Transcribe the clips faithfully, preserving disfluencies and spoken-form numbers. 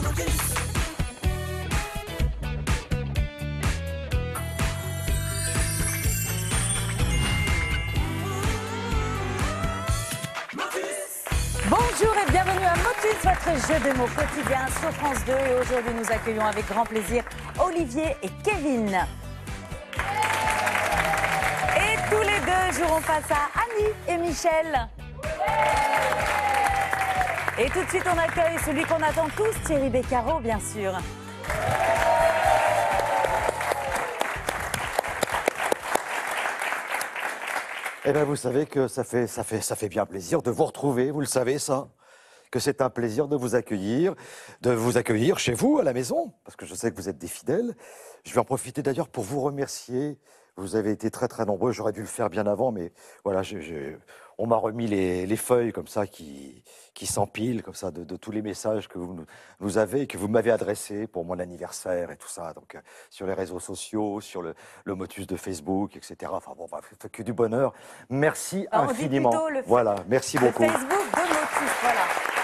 Bonjour et bienvenue à Motus, votre jeu de mots quotidien sur France deux. Et aujourd'hui, nous accueillons avec grand plaisir Olivier et Kevin. Et tous les deux joueront face à Annie et Michel. Et tout de suite, on accueille celui qu'on attend tous, Thierry Beccaro, bien sûr. Eh bien, vous savez que ça fait, ça, fait, ça fait bien plaisir de vous retrouver, vous le savez ça, que c'est un plaisir de vous accueillir, de vous accueillir chez vous, à la maison, parce que je sais que vous êtes des fidèles. Je vais en profiter d'ailleurs pour vous remercier. Vous avez été très très nombreux, j'aurais dû le faire bien avant, mais voilà, je, je, on m'a remis les, les feuilles comme ça qui, qui s'empilent, comme ça, de, de tous les messages que vous nous, nous avez, que vous m'avez adressés pour mon anniversaire et tout ça, donc euh, sur les réseaux sociaux, sur le, le motus de Facebook, et cetera. Enfin bon, bah, c'est que du bonheur. Merci Alors, infiniment. On dit plutôt le voilà, merci le beaucoup. Facebook de Motus, voilà.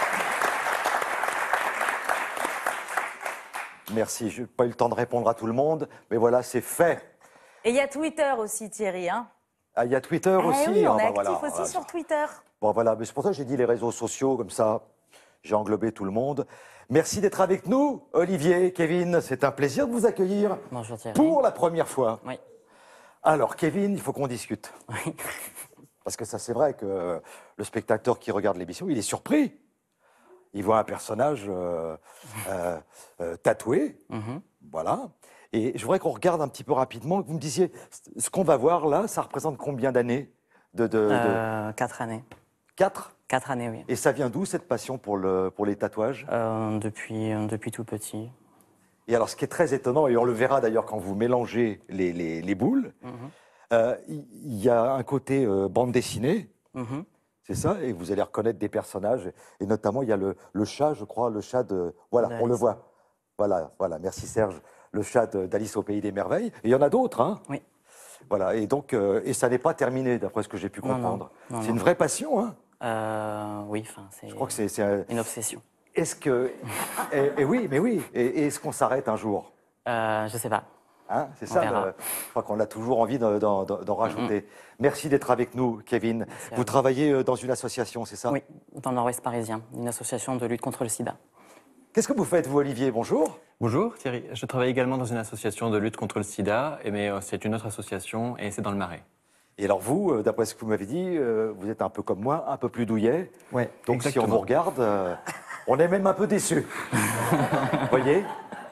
Merci, je n'ai pas eu le temps de répondre à tout le monde, mais voilà, c'est fait. Et il y a Twitter aussi, Thierry. Hein. Ah, il y a Twitter ah, aussi. Oui, on ah, est bah, actif voilà, aussi voilà. sur Twitter. Bon, voilà, mais c'est pour ça que j'ai dit les réseaux sociaux, comme ça, j'ai englobé tout le monde. Merci d'être avec nous, Olivier, Kevin. C'est un plaisir de vous accueillir. Bonjour Thierry. Pour la première fois. Oui. Alors, Kevin, il faut qu'on discute. Oui. Parce que ça, c'est vrai que le spectateur qui regarde l'émission, il est surpris. Il voit un personnage euh, euh, euh, tatoué. Mm-hmm. Voilà. Et je voudrais qu'on regarde un petit peu rapidement. Vous me disiez, ce qu'on va voir là, ça représente combien d'années de, de, euh, de... Quatre années. Quatre? Quatre années, oui. Et ça vient d'où, cette passion pour, le, pour les tatouages? euh, depuis, euh, depuis tout petit. Et alors, ce qui est très étonnant, et on le verra d'ailleurs quand vous mélangez les, les, les boules, il Mm-hmm. euh, y, y a un côté euh, bande dessinée, Mm-hmm. c'est ça, et vous allez reconnaître des personnages. Et notamment, il y a le, le chat, je crois, le chat de... Voilà, on le voit. Voilà, voilà, merci Serge. Le chat d'Alice au Pays des Merveilles. Et il y en a d'autres, hein? Oui. Voilà, et donc, euh, et ça n'est pas terminé, d'après ce que j'ai pu comprendre. C'est une vraie passion, hein? euh, Oui, enfin, c'est Je crois que c'est un... une obsession. Est-ce que... et, et oui, mais oui. Et, et est-ce qu'on s'arrête un jour? Euh, je sais pas. Hein, c'est On ça, verra. le, je crois qu'on a toujours envie d'en, d'en, d'en rajouter. Mm-hmm. Merci d'être avec nous, Kevin. Vous, vous travaillez dans une association, c'est ça? Oui, dans le Nord-Ouest parisien, une association de lutte contre le sida. Qu'est-ce que vous faites, vous, Olivier? Bonjour. Bonjour Thierry, je travaille également dans une association de lutte contre le sida, mais c'est une autre association et c'est dans le Marais. Et alors vous, d'après ce que vous m'avez dit, vous êtes un peu comme moi, un peu plus douillet. Ouais, donc exactement. Si on vous regarde, on est même un peu déçus. Vous voyez?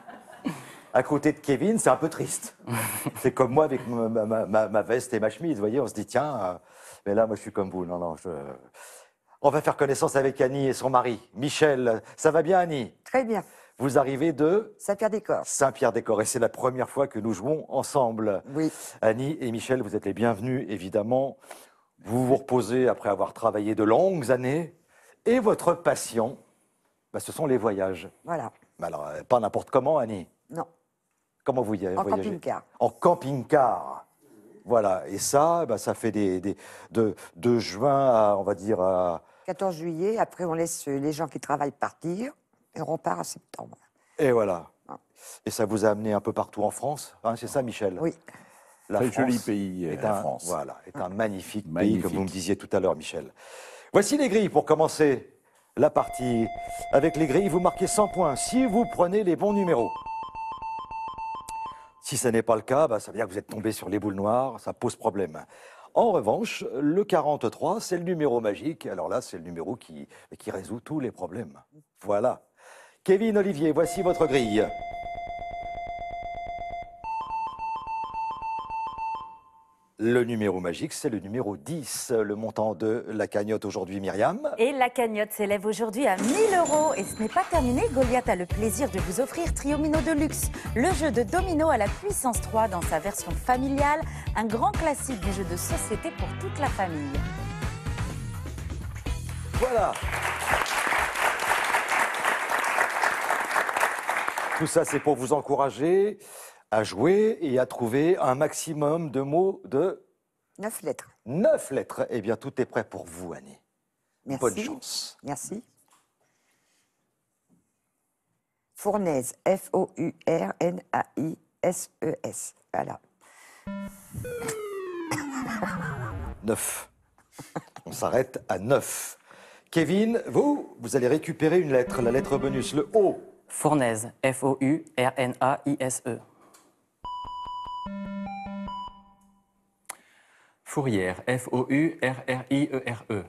À côté de Kevin, c'est un peu triste. C'est comme moi avec ma, ma, ma, ma veste et ma chemise. Vous voyez, on se dit, tiens, mais là, moi, je suis comme vous. Non, non, je... On va faire connaissance avec Annie et son mari, Michel. Ça va bien, Annie? Très bien. Vous arrivez de Saint-Pierre-des-Corps. Saint-Pierre-des-Corps. Et c'est la première fois que nous jouons ensemble. Oui. Annie et Michel, vous êtes les bienvenus, évidemment. Vous vous reposez après avoir travaillé de longues années. Et votre passion, bah, ce sont les voyages. Voilà. Mais alors, pas n'importe comment, Annie. Non. Comment vous y voyagez? En camping-car. En camping-car. Voilà. Et ça, bah, ça fait des, des, de, de juin à, on va dire, à... quatorze juillet. Après, on laisse les gens qui travaillent partir et on repart en septembre. Et voilà. Ah. Et ça vous a amené un peu partout en France, hein, c'est ça, Michel? Oui. La Très France joli pays, est la un, France. Voilà, est un magnifique, magnifique pays, comme vous me disiez tout à l'heure, Michel. Voici les grilles pour commencer la partie. Avec les grilles, vous marquez cent points si vous prenez les bons numéros. Si ce n'est pas le cas, bah, ça veut dire que vous êtes tombé sur les boules noires, ça pose problème. En revanche, le quarante-trois, c'est le numéro magique. Alors là, c'est le numéro qui, qui résout tous les problèmes. Voilà. Kevin, Olivier, voici votre grille. Le numéro magique, c'est le numéro dix, le montant de la cagnotte aujourd'hui, Myriam. Et la cagnotte s'élève aujourd'hui à mille euros. Et ce n'est pas terminé, Goliath a le plaisir de vous offrir Triomino de luxe, le jeu de domino à la puissance trois dans sa version familiale, un grand classique du jeu de société pour toute la famille. Voilà. Tout ça, c'est pour vous encourager à jouer et à trouver un maximum de mots de... Neuf lettres. Neuf lettres. Eh bien, tout est prêt pour vous, Annie. Merci. Bonne chance. Merci. Fournaise, F O U R N A I S E S. Voilà. neuf. On s'arrête à neuf. Kevin, vous, vous allez récupérer une lettre, la lettre bonus, le O. Fournaise, F O U R N A I S E. Fourrière, F O U R R I E R E.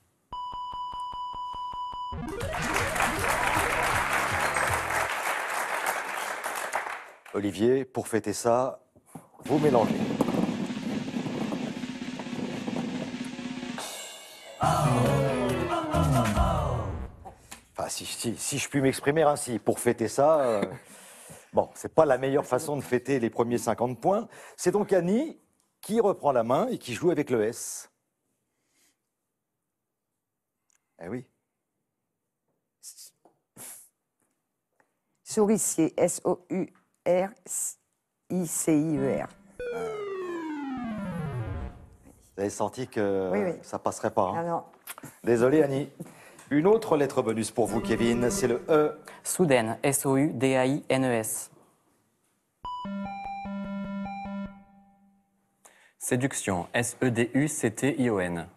Olivier, pour fêter ça, vous mélangez. Enfin, si, si, si je puis m'exprimer ainsi, pour fêter ça, euh, bon, c'est pas la meilleure façon de fêter les premiers cinquante points. C'est donc Annie qui reprend la main et qui joue avec le S. Eh oui. Souricier, S O U R I C I E R. Vous avez senti que Oui, oui. ça passerait pas. hein. Ah non. Désolé, Annie. Une autre lettre bonus pour vous, Kevin, c'est le E. Soudaine, S O U D A I N E S. Séduction, S E D U C T I O N.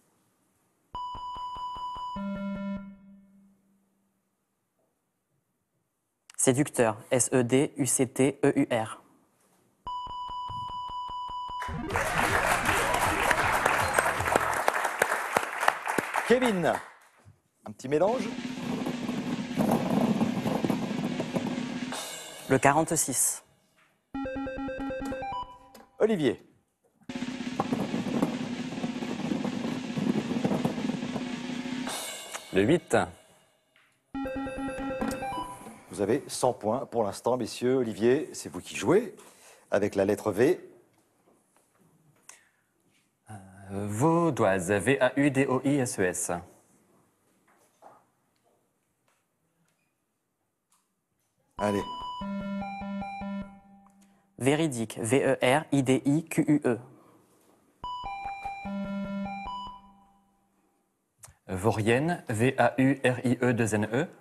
Séducteur, S E D U C T E U R. Kevin, un petit mélange. Le quarante-six. Olivier. Le huit. Vous avez cent points pour l'instant, messieurs. Olivier, c'est vous qui jouez avec la lettre V. Vaudoise, V A U D O I S E S. Allez. Véridique, V E R I D I Q U E. Vaurienne, V A U R I E deux N E.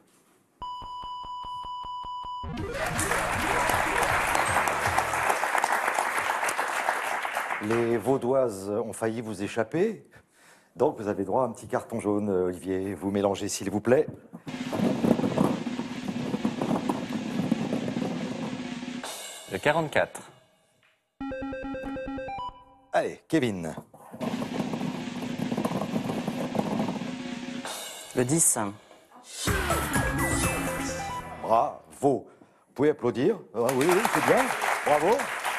Les Vaudoises ont failli vous échapper. Donc, vous avez droit à un petit carton jaune, Olivier. Vous mélangez, s'il vous plaît. Le quarante-quatre. Allez, Kevin. Le dix. Bravo. Vous pouvez applaudir. Ah oui, oui, c'est bien. Bravo.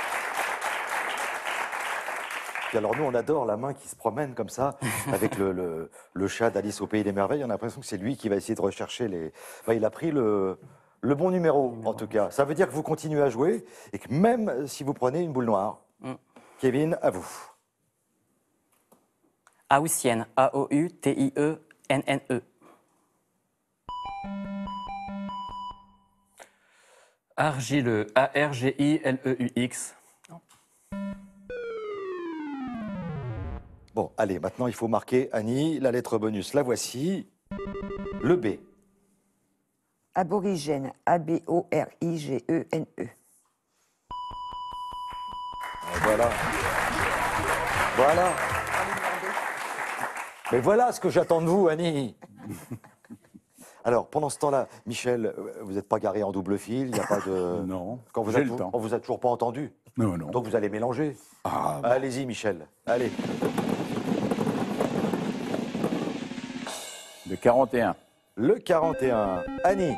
Puis alors, nous, on adore la main qui se promène comme ça, avec le, le, le chat d'Alice au Pays des Merveilles. On a l'impression que c'est lui qui va essayer de rechercher les... Enfin, il a pris le, le bon numéro, en tout cas. Ça veut dire que vous continuez à jouer et que même si vous prenez une boule noire, Mm. Kevin, à vous. Haussienne, A O U T I E N N E. Argileux, A R G I L E U X. Bon, allez, maintenant, il faut marquer, Annie, la lettre bonus. La voici. Le B. Aborigène, A B O R I G E N E. Voilà. Voilà. Mais voilà ce que j'attends de vous, Annie. Alors, pendant ce temps-là, Michel, vous n'êtes pas garé en double fil, il n'y a pas de... Non, Quand vous j'ai êtes, le temps. On vous a toujours pas entendu. Non, non. Donc vous allez mélanger. Ah, Allez-y, Michel. Allez. le quarante et un. Le quarante et un. Annie.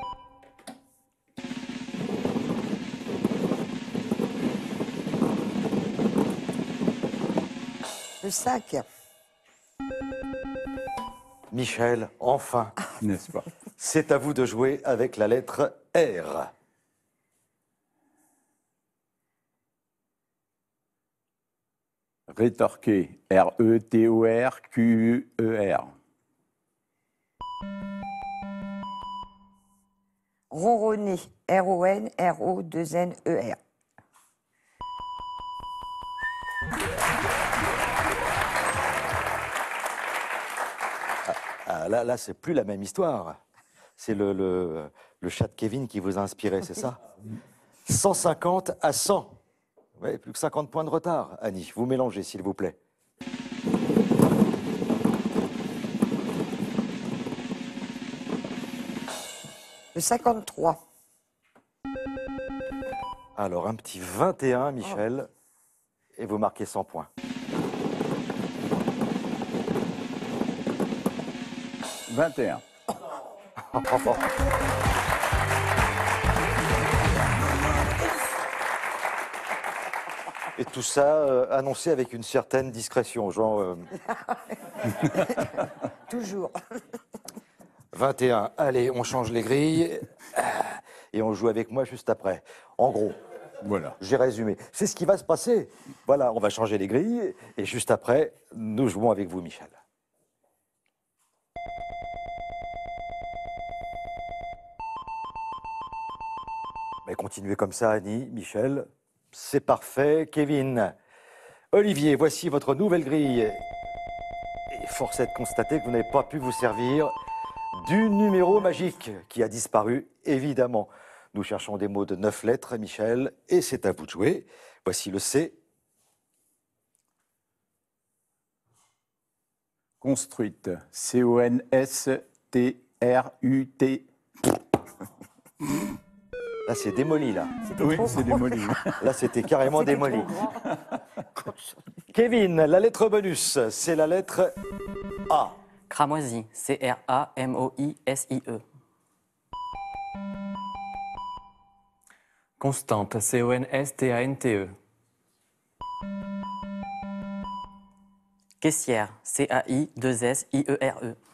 Le cinq. Michel, enfin, N'est-ce pas? c'est à vous de jouer avec la lettre R. Rétorquer. R E T O R Q U E R. Ronronner, R O N R O deux N E R. Ah, là, là c'est plus la même histoire. C'est le, le, le chat de Kevin qui vous a inspiré, c'est ça? cent cinquante à cent. Ouais, plus que cinquante points de retard. Annie, vous mélangez, s'il vous plaît. Le cinquante-trois. Alors, un petit vingt et un, Michel, et vous marquez cent points. vingt et un. Et tout ça euh, annoncé avec une certaine discrétion, genre euh, Toujours. vingt et un. Allez, on change les grilles et on joue avec moi juste après. En gros, Voilà. j'ai résumé. C'est ce qui va se passer. Voilà, on va changer les grilles et juste après, nous jouons avec vous, Michel. Mais continuez comme ça, Annie, Michel. C'est parfait. Kevin, Olivier, voici votre nouvelle grille. Et force est de constater que vous n'avez pas pu vous servir du numéro magique qui a disparu, évidemment. Nous cherchons des mots de neuf lettres, Michel, et c'est à vous de jouer. Voici le C. Construite. C O N S T R U T. Là, c'est démoli, là. Oui, c'est démoli. Là, c'était carrément démoli. Kevin, la lettre bonus, c'est la lettre A. Cramoisi. C R A M O I S I E. Constante. C O N S T A N T E. Caissière. C A I deux S I E R E.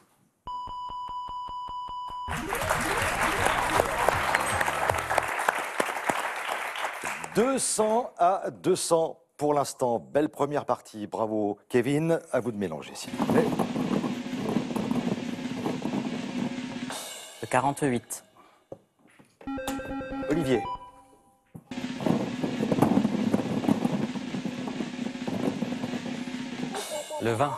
deux cents à deux cents pour l'instant. Belle première partie. Bravo, Kevin. À vous de mélanger, s'il vous plaît. Le quarante-huit. Olivier. Le vingt.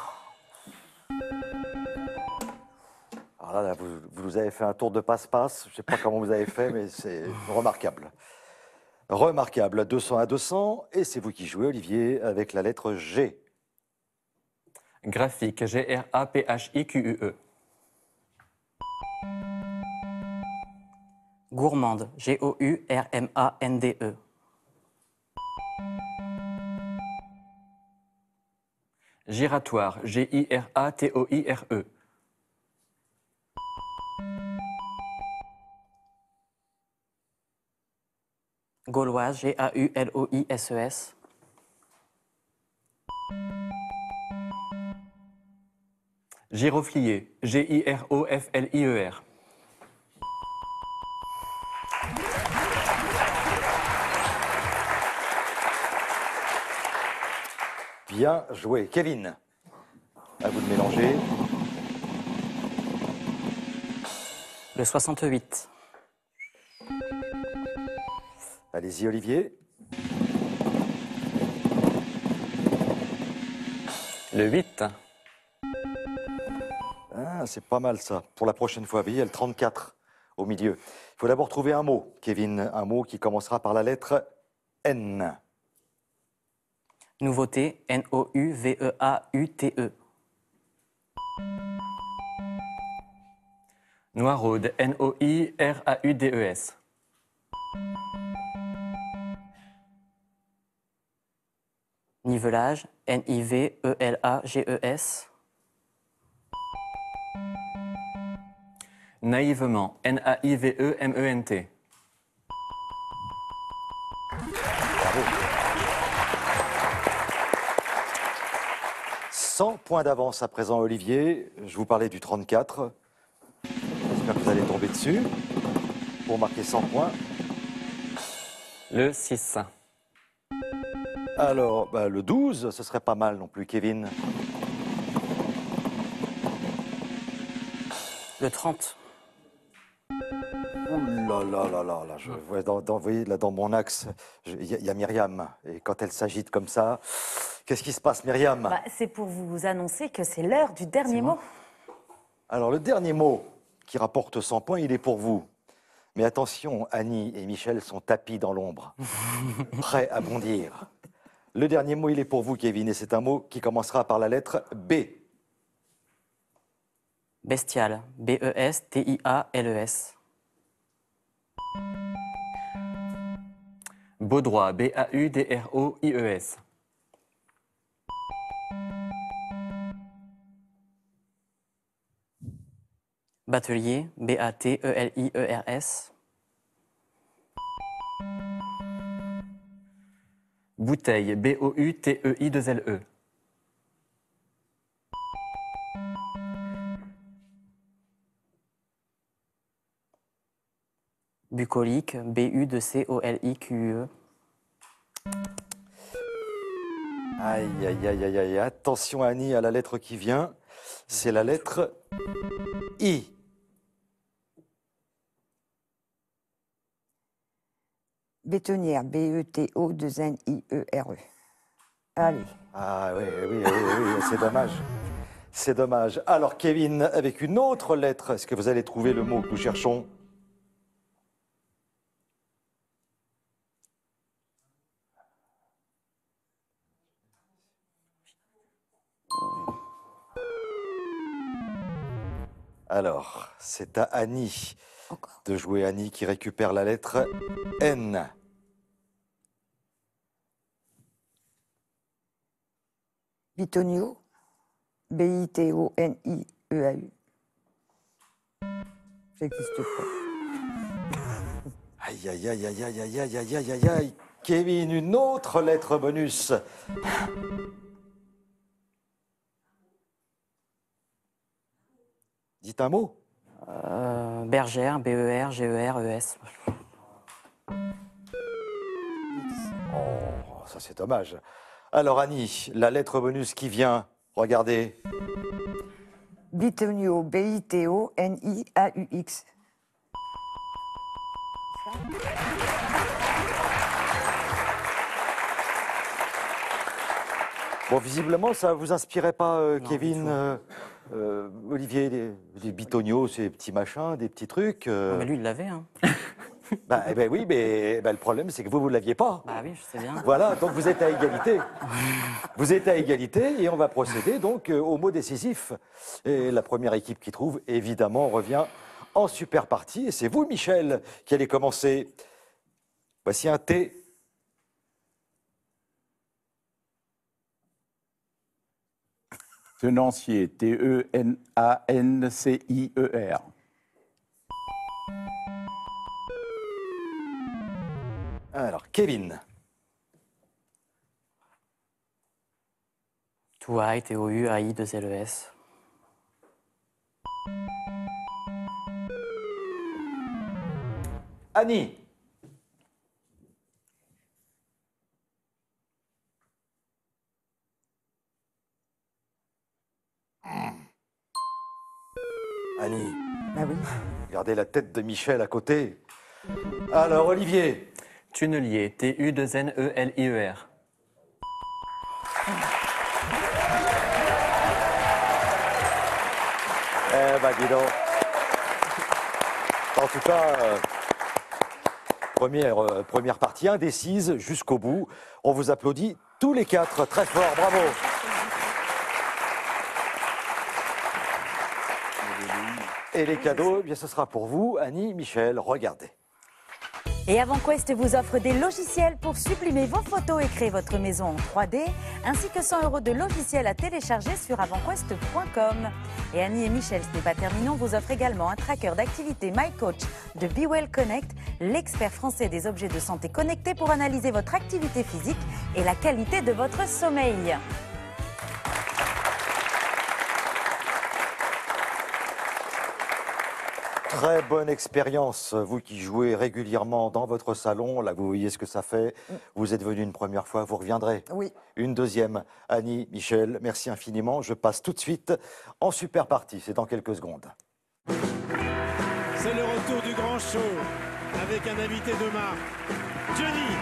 Alors là, là, vous, vous nous avez fait un tour de passe-passe. Je ne sais pas comment vous avez fait, mais c'est remarquable. Remarquable. deux cents à deux cents. Et c'est vous qui jouez, Olivier, avec la lettre G. Graphique. G R A P H I Q U E. Gourmande. G O U R M A N D E. Giratoire. G I R A T O I R E. Gauloise. G A U L O I S E S. Giroflier. G I R O F L I E R. Bien joué. Kevin, à vous de mélanger. Le soixante-huit. Allez-y, Olivier. Le huit. Ah, c'est pas mal ça. Pour la prochaine fois, vous voyez, il y a le trente-quatre au milieu. Il faut d'abord trouver un mot, Kevin. Un mot qui commencera par la lettre N. Nouveauté. N O U V E A U T E. Noiraude. N O I R A U D E S. Nivelage. N I V E L A G E S. Naïvement. N A I V E M E N T. cent points d'avance à présent, Olivier. Je vous parlais du trente-quatre. J'espère que vous allez tomber dessus pour marquer cent points. Le six. Alors, bah, le douze, ce serait pas mal non plus, Kevin. Le trente. Ouh là là là là là, je vois dans, dans, vous voyez, là dans mon axe, il y, a- y a Myriam. Et quand elle s'agite comme ça, qu'est-ce qui se passe, Myriam? Bah, c'est pour vous annoncer que c'est l'heure du dernier mot. Alors, le dernier mot qui rapporte cent points, il est pour vous. Mais attention, Annie et Michel sont tapis dans l'ombre, prêts à bondir. Le dernier mot, il est pour vous, Kevin, et c'est un mot qui commencera par la lettre B. Bestial. B E S T I A L E S. Baudroie. B A U D R O I E S. Batelier. B A T E L I E R S. Bouteille. B O U T E I deux L E. Bucolique. B U C O L I Q U E. Aïe, aïe, aïe, aïe, aïe. Attention, Annie, à la lettre qui vient. C'est la lettre I. Bétonnière, B E T O deux N I E R E. Allez. Ah oui, oui, oui, oui, oui, c'est dommage. C'est dommage. Alors, Kevin, avec une autre lettre, est-ce que vous allez trouver le mot que nous cherchons? Alors, c'est à Annie Encore. de jouer. Annie qui récupère la lettre N. Bitonio, B I T O N I E A U. Ça n'existe pas. Aïe, aïe, aïe, aïe, aïe, aïe, aïe, aïe, aïe, aïe, aïe. Kevin, une autre lettre bonus. Dites un mot. Euh, bergère. B E R G E R E S. Oh, ça c'est dommage. Alors Annie, la lettre bonus qui vient, regardez. Bitonio, B I T O N I A U X. Bon, visiblement, ça ne vous inspirait pas, euh, Non, Kevin, du tout. euh, euh, Olivier, les, les bitonios, ces petits machins, des petits trucs. euh. Mais lui, il l'avait, hein. Bah, eh ben oui, mais bah, le problème, c'est que vous, vous ne l'aviez pas. Bah oui, je sais bien. Voilà, donc vous êtes à égalité. Vous êtes à égalité et on va procéder donc euh, au mot décisif. Et la première équipe qui trouve, évidemment, revient en super partie. Et c'est vous, Michel, qui allez commencer. Voici un T. Tenancier, T E N A N C I E R. Alors, Kevin. Touaille, T O U A I deux L E S. Annie. Annie, Bah oui. regardez la tête de Michel à côté. Alors, Olivier. Tunnelier. T U deux N E L I E R. Eh ben, dis donc. En tout cas, euh, première, euh, première partie indécise jusqu'au bout. On vous applaudit tous les quatre très fort. Bravo. Et les cadeaux, eh bien, ce sera pour vous, Annie, Michel. Regardez. Et AvantQuest vous offre des logiciels pour sublimer vos photos et créer votre maison en trois D, ainsi que cent euros de logiciels à télécharger sur avant quest point com. Et Annie et Michel, ce n'est pas terminé, on vous offre également un tracker d'activité MyCoach de BeWell Connect, l'expert français des objets de santé connectés pour analyser votre activité physique et la qualité de votre sommeil. Très bonne expérience, vous qui jouez régulièrement dans votre salon. Là, vous voyez ce que ça fait. Vous êtes venu une première fois, vous reviendrez. Oui. Une deuxième. Annie, Michel, merci infiniment. Je passe tout de suite en super partie. C'est dans quelques secondes. C'est le retour du grand show avec un invité de marque, Johnny.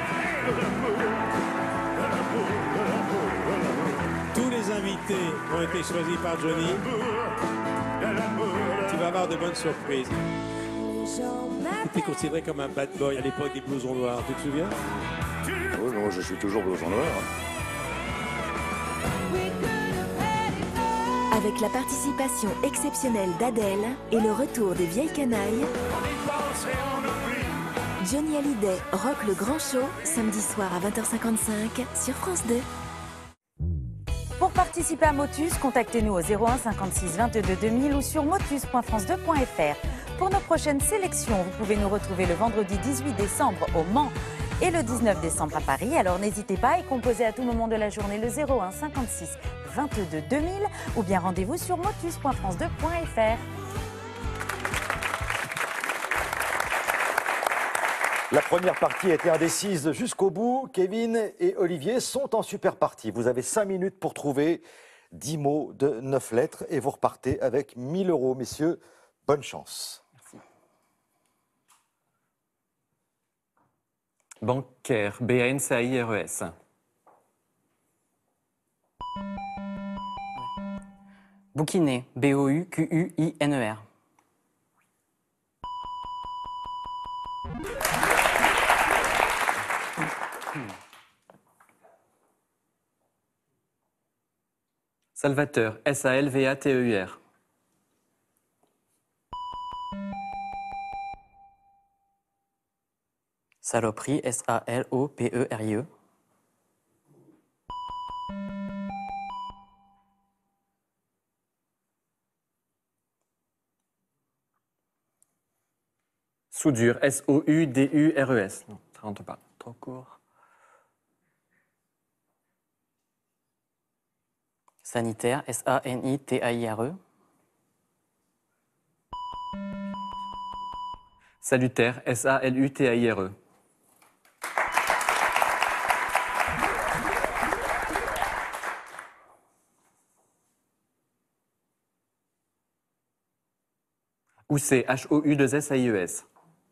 Tous les invités ont été choisis par Johnny. Tu vas avoir de bonnes surprises. été considéré comme un bad boy à l'époque des blousons noirs, tu te souviens? Oui, mais moi je suis toujours blouson noir. Avec la participation exceptionnelle d'Adèle et le retour des vieilles canailles, Johnny Hallyday rock le grand show, samedi soir à vingt heures cinquante-cinq sur France deux. Pour participer à Motus, contactez-nous au zéro un cinquante-six vingt-deux deux mille ou sur motus point france deux point f r. Pour nos prochaines sélections, vous pouvez nous retrouver le vendredi dix-huit décembre au Mans et le dix-neuf décembre à Paris. Alors n'hésitez pas et composez à tout moment de la journée le zéro un cinquante-six vingt-deux deux mille ou bien rendez-vous sur motus point france deux point f r. La première partie était indécise jusqu'au bout. Kevin et Olivier sont en super partie. Vous avez cinq minutes pour trouver dix mots de neuf lettres et vous repartez avec mille euros. Messieurs, bonne chance. Merci. Bancaire, B A N C A I R E S. Bouquiner, B O U Q U I N E R. Salvateur, S A L V A T E U R. Saloperie, S A L O P E R I E. Soudure, S O U D U R E S. Non, ça rentre pas. Trop court. Sanitaire, S A N I T A I R E. Salutaire, S A L U T A I R E. Housset, H O U deux S A I E S.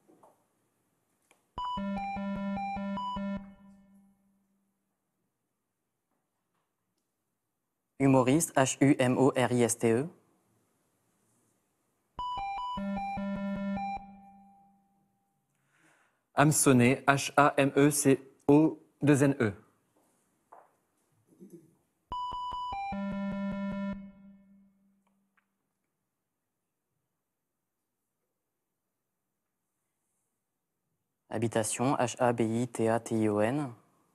Humoriste, H U M O R I S T E. Hameçonné, H A M E C O deux N E. Habitation, H A B I T A T I O N.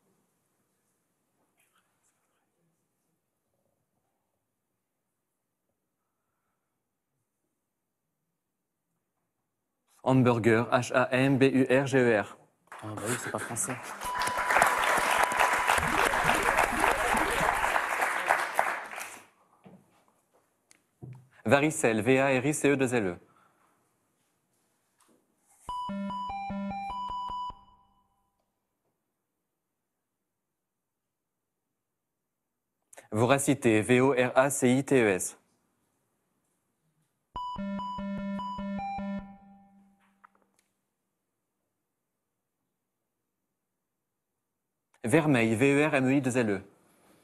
Hamburger, H A M B U R G E R. Ah bah oui, c'est pas français. Varicelle, V A R I C E deux L E. Voracité, V O R A C I T E S. Vermeil, V E R M E I deux L E.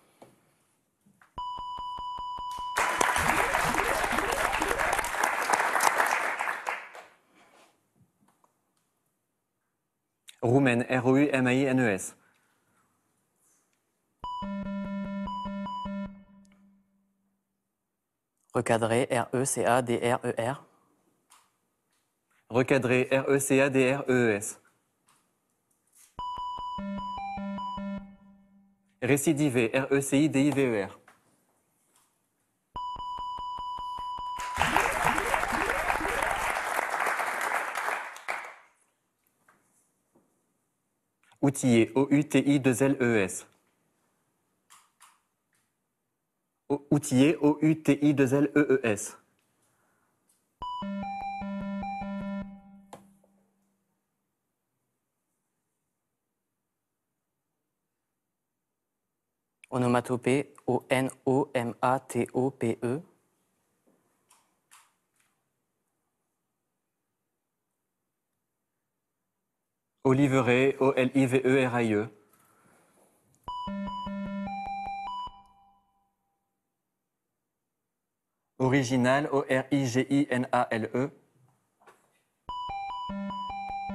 Roumaine, R O U M A I N E S. Recadré, R E C A D R E R. Recadré, R E C A D R E E S. Récidivé, R E C I D I V E R. Outillé, O U T I deux L E S. Outillé, O U T I deux L E E S. Onomatopée, O N O M A T O P E. Oliveraie, O L I V E R I E. Original, O R I G I N A L E.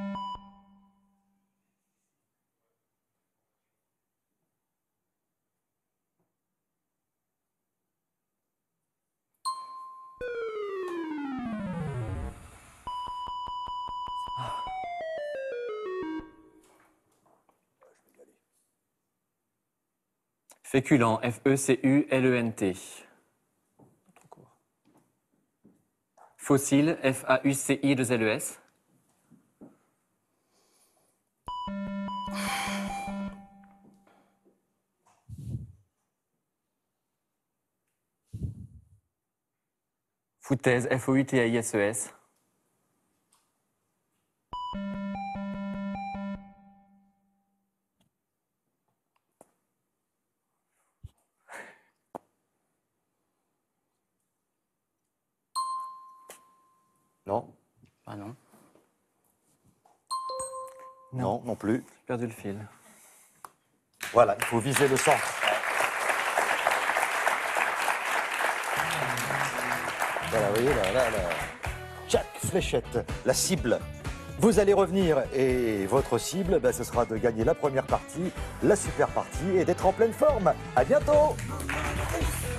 Féculent, F E C U L E N T. Fossile, F A U C I deux L E S. Foutaise, F O U T A I S E S. Non, Ah non. non, non plus. J'ai perdu le fil. Voilà, il faut viser le centre. Voilà, vous voyez, là, là, là. Chaque fléchette, la cible. Vous allez revenir et votre cible, ben, ce sera de gagner la première partie, la super partie et d'être en pleine forme. À bientôt.